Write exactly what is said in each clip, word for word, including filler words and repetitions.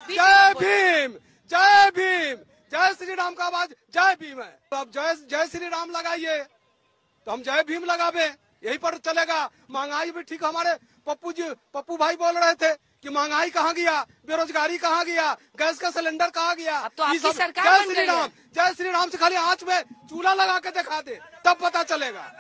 जय भीम, जय भीम, जय श्री राम का आवाज जय भीम है। तो अब जय जय श्री राम लगाइए तो हम जय भीम लगावे, यही पर चलेगा। महंगाई भी ठीक, हमारे पप्पू जी पप्पू भाई बोल रहे थे कि महंगाई कहाँ गया, बेरोजगारी कहाँ गया, गैस का सिलेंडर कहाँ गया। अब तो आपकी सरकार जय बन श्री गई है। राम, जय श्री राम से खाली आंच में चूल्हा लगा के दिखा दे, तब पता चलेगा।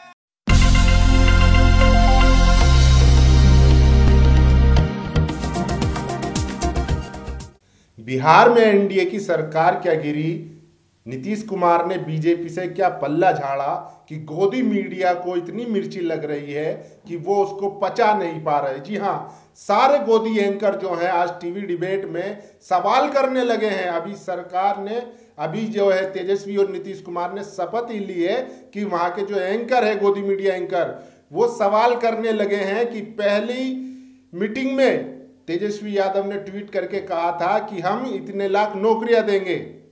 बिहार में एनडीए की सरकार क्या गिरी, नीतीश कुमार ने बीजेपी से क्या पल्ला झाड़ा कि गोदी मीडिया को इतनी मिर्ची लग रही है कि वो उसको पचा नहीं पा रहे। जी हाँ, सारे गोदी एंकर जो हैं आज टीवी डिबेट में सवाल करने लगे हैं। अभी सरकार ने अभी जो है तेजस्वी और नीतीश कुमार ने शपथ ही ली है कि वहाँ के जो एंकर है गोदी मीडिया एंकर, वो सवाल करने लगे हैं कि पहली मीटिंग में तेजस्वी यादव ने ट्वीट करके कहा था कि हम इतने लाख नौकरियां देंगे।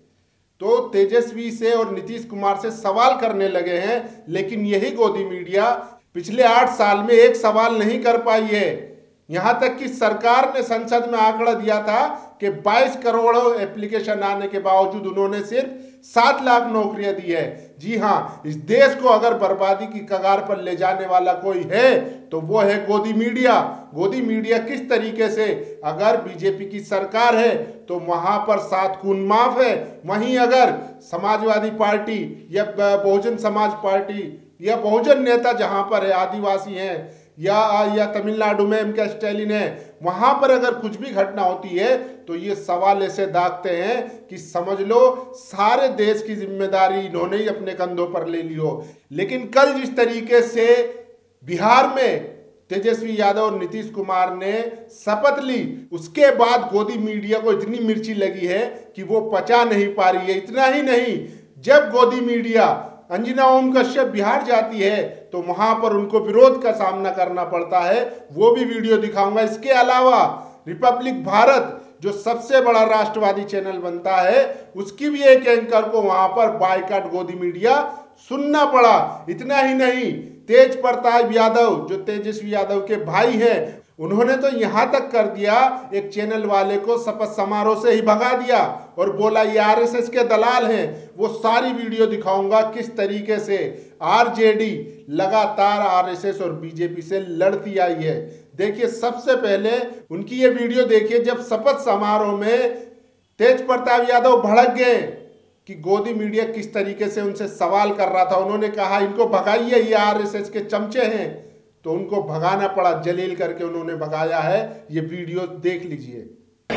तो तेजस्वी से और नीतीश कुमार से सवाल करने लगे हैं, लेकिन यही गोदी मीडिया पिछले आठ साल में एक सवाल नहीं कर पाई है। यहां तक कि सरकार ने संसद में आंकड़ा दिया था कि बाईस करोड़ एप्लीकेशन आने के बावजूद उन्होंने सिर्फ सात लाख नौकरियां दी है। जी हां, इस देश को अगर बर्बादी की कगार पर ले जाने वाला कोई है तो वो है गोदी मीडिया। गोदी मीडिया किस तरीके से, अगर बीजेपी की सरकार है तो वहां पर सात खून माफ है, वहीं अगर समाजवादी पार्टी या बहुजन समाज पार्टी या बहुजन नेता जहां पर है, आदिवासी हैं या या तमिलनाडु में एम के स्टालिन है, वहां पर अगर कुछ भी घटना होती है तो ये सवाल ऐसे दागते हैं कि समझ लो सारे देश की जिम्मेदारी इन्होंने ही अपने कंधों पर ले ली हो। लेकिन कल जिस तरीके से बिहार में तेजस्वी यादव और नीतीश कुमार ने शपथ ली, उसके बाद गोदी मीडिया को इतनी मिर्ची लगी है कि वो पचा नहीं पा रही है। इतना ही नहीं, जब गोदी मीडिया अंजना ओम कश्यप बिहार जाती है तो वहां पर उनको विरोध का सामना करना पड़ता है, वो भी वीडियो दिखाऊंगा। इसके अलावा रिपब्लिक भारत जो सबसे बड़ा राष्ट्रवादी चैनल बनता है, उसकी भी एक एंकर को वहां पर बायकॉट गोदी मीडिया सुनना पड़ा। इतना ही नहीं, तेज प्रताप यादव जो तेजस्वी यादव के भाई हैं, उन्होंने तो यहां तक कर दिया, एक चैनल वाले को शपथ समारोह से ही भगा दिया और बोला ये आरएसएस के दलाल हैं। वो सारी वीडियो दिखाऊंगा किस तरीके से आरजेडी लगातार आरएसएस और बीजेपी से लड़ती आई है। देखिए, सबसे पहले उनकी ये वीडियो देखिए जब शपथ समारोह में तेज प्रताप यादव भड़क गए कि गोदी मीडिया किस तरीके से उनसे सवाल कर रहा था। उन्होंने कहा इनको भगाइए, ये आरएसएस के चमचे हैं, तो उनको भगाना पड़ा, जलील करके उन्होंने भगाया है। ये वीडियो देख लीजिए।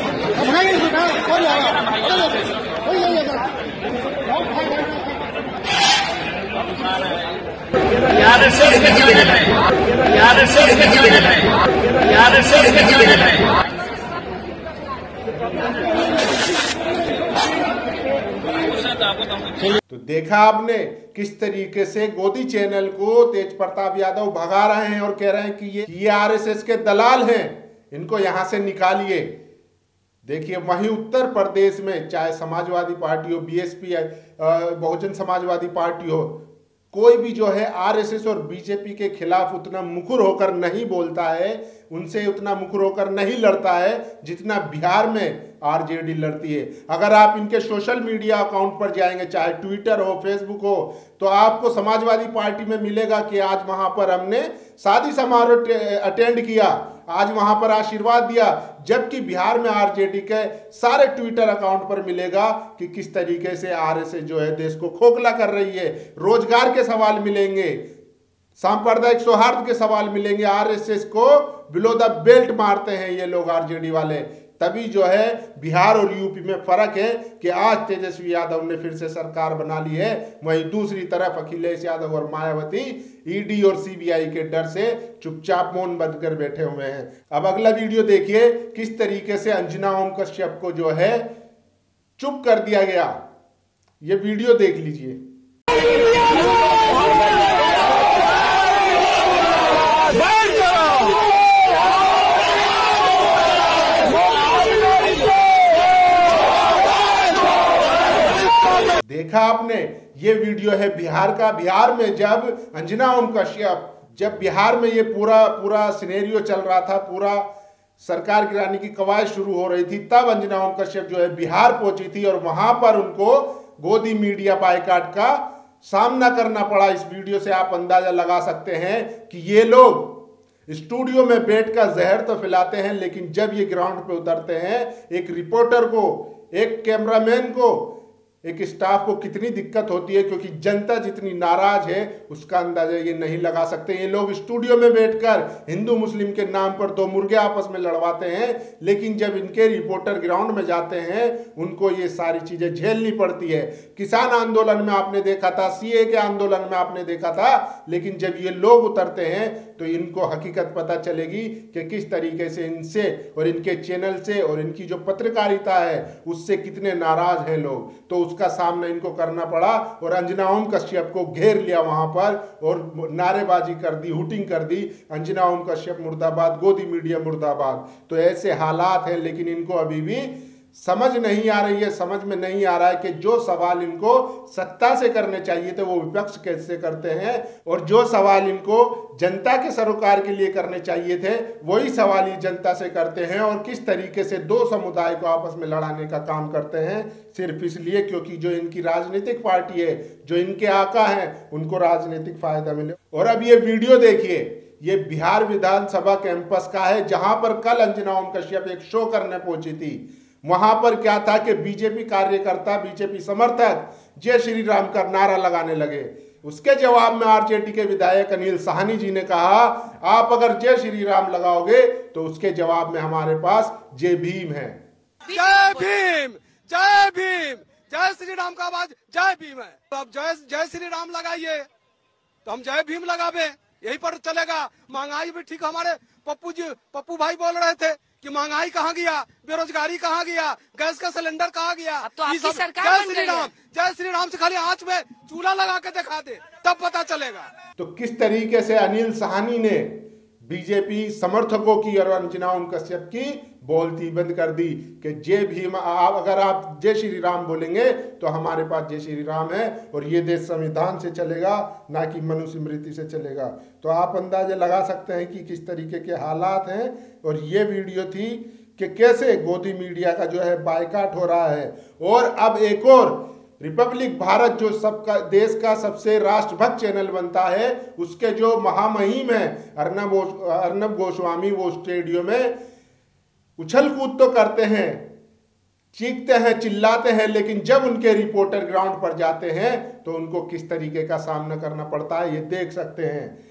तो देखा आपने किस तरीके से गोदी चैनल को तेज प्रताप यादव भगा रहे हैं और कह रहे हैं कि ये ये आरएसएस के दलाल हैं, इनको यहां से निकालिए। देखिए, वहीं उत्तर प्रदेश में चाहे समाजवादी पार्टी हो, बीएसपी, बहुजन समाजवादी पार्टी हो, कोई भी जो है आरएसएस और बीजेपी के खिलाफ उतना मुखर होकर नहीं बोलता है, उनसे उतना मुखर होकर नहीं लड़ता है जितना बिहार में आरजेडी लड़ती है। अगर आप इनके सोशल मीडिया अकाउंट पर जाएंगे, चाहे ट्विटर हो, फेसबुक हो, तो आपको समाजवादी पार्टी में मिलेगा कि आज वहां पर हमने शादी समारोह अटेंड किया, आज वहां पर आशीर्वाद दिया। जबकि बिहार में आरजेडी के सारे ट्विटर अकाउंट पर मिलेगा कि किस तरीके से आरएसएस जो है देश को खोखला कर रही है। रोजगार के सवाल मिलेंगे, सांप्रदायिक सौहार्द के सवाल मिलेंगे। आरएसएस को बिलो द बेल्ट मारते हैं ये लोग आरजेडी वाले। तभी जो है बिहार और यूपी में फर्क है कि आज तेजस्वी यादव ने फिर से सरकार बना ली है, वहीं दूसरी तरफ अखिलेश यादव और मायावती ईडी और सीबीआई के डर से चुपचाप मौन बनकर बैठे हुए हैं। अब अगला वीडियो देखिए किस तरीके से अंजना ओम कश्यप को जो है चुप कर दिया गया। ये वीडियो देख लीजिए। देखा आपने, ये वीडियो है बिहार का। बिहार में जब अंजना ओम कश्यप, जब बिहार में ये पूरा पूरा सिनेरियो चल रहा था, पूरा सरकार गिराने की कवायद शुरू हो रही थी, तब अंजना ओम कश्यप जो है बिहार पहुंची थी और वहां पर उनको गोदी मीडिया बायकॉट का सामना करना पड़ा। इस वीडियो से आप अंदाजा लगा सकते हैं कि ये लोग स्टूडियो में बैठकर जहर तो फैलाते हैं, लेकिन जब ये ग्राउंड पे उतरते हैं, एक रिपोर्टर को, एक कैमरामैन को, एक स्टाफ को कितनी दिक्कत होती है, क्योंकि जनता जितनी नाराज है उसका अंदाजा ये नहीं लगा सकते। ये लोग स्टूडियो में बैठकर हिंदू मुस्लिम के नाम पर दो मुर्गे आपस में लड़वाते हैं, लेकिन जब इनके रिपोर्टर ग्राउंड में जाते हैं उनको ये सारी चीजें झेलनी पड़ती है। किसान आंदोलन में आपने देखा था, सीए के आंदोलन में आपने देखा था, लेकिन जब ये लोग उतरते हैं तो इनको हकीकत पता चलेगी कि किस तरीके से इनसे और इनके चैनल से और इनकी जो पत्रकारिता है उससे कितने नाराज हैं लोग। तो उसका सामना इनको करना पड़ा और अंजना ओम कश्यप को घेर लिया वहां पर और नारेबाजी कर दी, हुटिंग कर दी, अंजना ओम कश्यप मुर्दाबाद, गोदी मीडिया मुर्दाबाद। तो ऐसे हालात हैं, लेकिन इनको अभी भी समझ नहीं आ रही है, समझ में नहीं आ रहा है कि जो सवाल इनको सत्ता से करने चाहिए थे वो विपक्ष कैसे करते हैं, और जो सवाल इनको जनता के सरोकार के लिए करने चाहिए थे वही सवाल ये जनता से करते हैं, और किस तरीके से दो समुदाय को आपस में लड़ाने का काम करते हैं, सिर्फ इसलिए क्योंकि जो इनकी राजनीतिक पार्टी है, जो इनके आका हैं, उनको राजनीतिक फायदा मिले। और अब ये वीडियो देखिए, ये बिहार विधानसभा कैंपस का है, जहां पर कल अंजना ओम कश्यप एक शो करने पहुंची थी। वहां पर क्या था कि बीजेपी कार्यकर्ता, बीजेपी समर्थक जय श्री राम का नारा लगाने लगे। उसके जवाब में आरजेडी के विधायक अनिल साहनी जी ने कहा, आप अगर जय श्री राम लगाओगे तो उसके जवाब में हमारे पास जय भीम है। जय भीम, जय भीम, जय श्री राम का आवाज जय भीम है। तो अब जय जय श्री राम लगाइए तो हम जय भीम लगावे, यही पर चलेगा। महंगाई भी ठीक, हमारे पप्पू जी, पप्पू भाई बोल रहे थे कि महंगाई कहाँ गया, बेरोजगारी कहाँ गया, गैस का सिलेंडर कहाँ गया। अब तो आपकी सरकार जय बन श्री गई राम, है। जय श्री राम से खाली आंच में चूल्हा लगा के दिखा दे, तब पता चलेगा। तो किस तरीके से अनिल साहनी ने बीजेपी समर्थकों की और अंजना ओम कश्यप की बोलती बंद कर दी कि जय भीम, आप अगर आप जय श्री राम बोलेंगे तो हमारे पास जय श्री राम है और ये देश संविधान से चलेगा, ना कि मनुस्मृति से चलेगा। तो आप अंदाजा लगा सकते हैं कि किस तरीके के हालात हैं। और ये वीडियो थी कि कैसे गोदी मीडिया का जो है बायकॉट हो रहा है। और अब एक और रिपब्लिक भारत, जो सबका देश का सबसे राष्ट्रभक्त चैनल बनता है, उसके जो महामहिम है अर्नब अर्नब गोस्वामी, वो स्टेडियम में उछल कूद तो करते हैं, चीखते हैं, चिल्लाते हैं, लेकिन जब उनके रिपोर्टर ग्राउंड पर जाते हैं तो उनको किस तरीके का सामना करना पड़ता है, ये देख सकते हैं।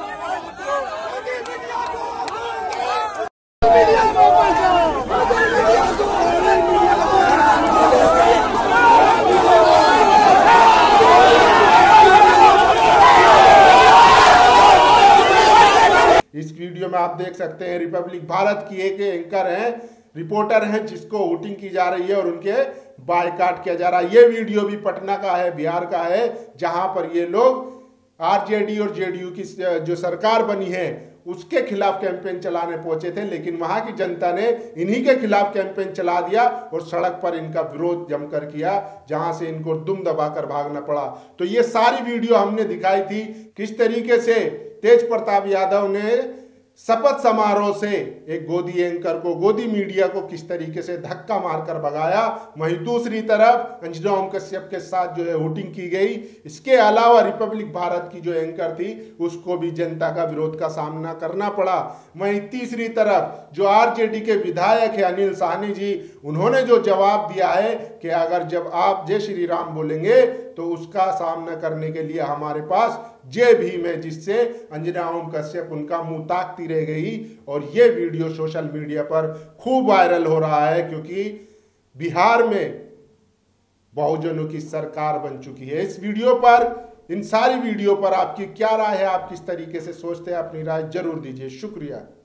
इस वीडियो में आप देख सकते हैं रिपब्लिक भारत की एक एंकर हैं, रिपोर्टर हैं, जिसको वोटिंग की जा रही है और उनके बायकॉट किया जा रहा है। ये वीडियो भी पटना का है, बिहार का है, जहां पर ये लोग आरजेडी और जेडीयू की जो सरकार बनी है उसके खिलाफ कैंपेन चलाने पहुंचे थे, लेकिन वहां की जनता ने इन्हीं के खिलाफ कैंपेन चला दिया और सड़क पर इनका विरोध जमकर किया, जहां से इनको दुम दबाकर भागना पड़ा। तो ये सारी वीडियो हमने दिखाई थी किस तरीके से तेज प्रताप यादव ने शपथ समारोह से एक गोदी एंकर को, गोदी मीडिया को किस तरीके से धक्का मारकर भगाया। वहीं दूसरी तरफ अंजना ओम कश्यप के साथ जो है वोटिंग की गई। इसके अलावा रिपब्लिक भारत की जो एंकर थी उसको भी जनता का विरोध का सामना करना पड़ा। वहीं तीसरी तरफ जो आरजेडी के विधायक है अनिल साहनी जी, उन्होंने जो जवाब दिया है कि अगर जब आप जय श्री राम बोलेंगे तो उसका सामना करने के लिए हमारे पास जय भीम है, जिससे अंजना ओम कश्यप उनका मुंह ताकती रह गई। और ये वीडियो सोशल मीडिया पर खूब वायरल हो रहा है, क्योंकि बिहार में बहुजनों की सरकार बन चुकी है। इस वीडियो पर, इन सारी वीडियो पर आपकी क्या राय है, आप किस तरीके से सोचते हैं, अपनी राय जरूर दीजिए। शुक्रिया।